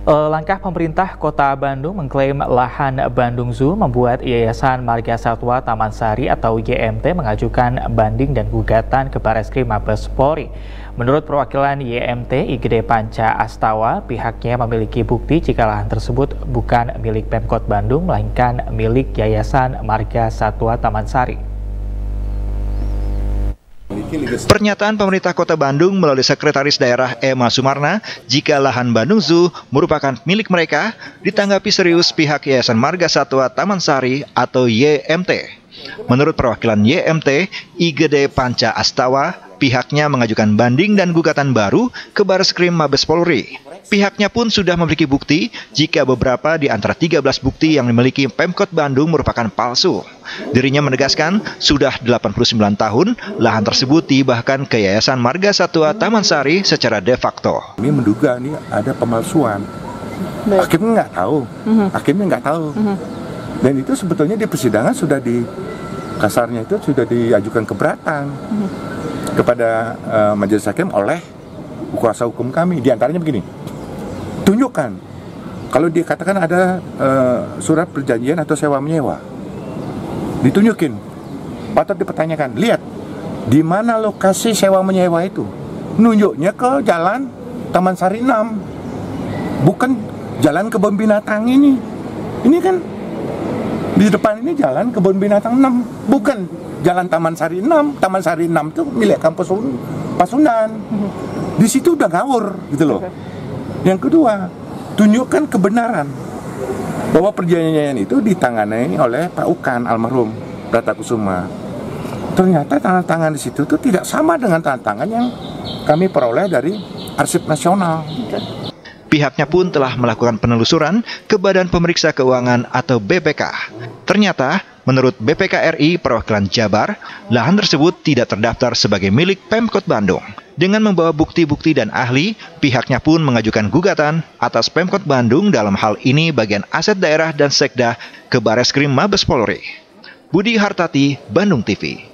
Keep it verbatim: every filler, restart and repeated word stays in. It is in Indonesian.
Eh, Langkah pemerintah Kota Bandung mengklaim lahan Bandung Zoo membuat Yayasan Marga Satwa Taman Sari atau Y M T mengajukan banding dan gugatan ke Bareskrim Mabes Polri. Menurut perwakilan Y M T I G D Panca Astawa, pihaknya memiliki bukti jika lahan tersebut bukan milik Pemkot Bandung, melainkan milik Yayasan Marga Satwa Taman Sari. Pernyataan pemerintah Kota Bandung melalui Sekretaris Daerah Emma Sumarna jika lahan Bandung Zoo merupakan milik mereka ditanggapi serius pihak Yayasan Marga Satwa Taman Sari atau Y M T. Menurut perwakilan Y M T I G D Panca Astawa, pihaknya mengajukan banding dan gugatan baru ke Bareskrim Mabes Polri. Pihaknya pun sudah memiliki bukti jika beberapa di antara tiga belas bukti yang dimiliki Pemkot Bandung merupakan palsu. Dirinya menegaskan sudah delapan puluh sembilan tahun lahan tersebut dihibahkan ke Yayasan Marga Satwa Taman Sari secara de facto. Ini menduga ini ada pemalsuan. Hakimnya nggak tahu, hakimnya nggak tahu. Dan itu sebetulnya di persidangan sudah di kasarnya itu sudah diajukan keberatan kepada uh, majelis hakim oleh kuasa hukum kami. Di antaranya begini, tunjukkan kalau dikatakan ada uh, surat perjanjian atau sewa menyewa, ditunjukin, patut dipertanyakan. Lihat di mana lokasi sewa menyewa itu, nunjuknya ke jalan Taman Sari enam, bukan jalan kebun binatang ini. Ini kan di depan ini jalan kebun binatang enam, bukan jalan Taman Sari enam. Taman Sari enam itu milik kampus Pasundan. Di situ udah ngawur gitu loh. Yang kedua, tunjukkan kebenaran bahwa perjanjian itu ditangani oleh Pak Ukan almarhum Bratakusuma. Ternyata tanda tangan di situ tuh tidak sama dengan tanda tangan yang kami peroleh dari Arsip Nasional. Pihaknya pun telah melakukan penelusuran ke Badan Pemeriksa Keuangan atau B P K. Ternyata, menurut B P K R I perwakilan Jabar, lahan tersebut tidak terdaftar sebagai milik Pemkot Bandung. Dengan membawa bukti-bukti dan ahli, pihaknya pun mengajukan gugatan atas Pemkot Bandung dalam hal ini bagian aset daerah dan sekda ke Bareskrim Mabes Polri. Budi Hartati, Bandung T V.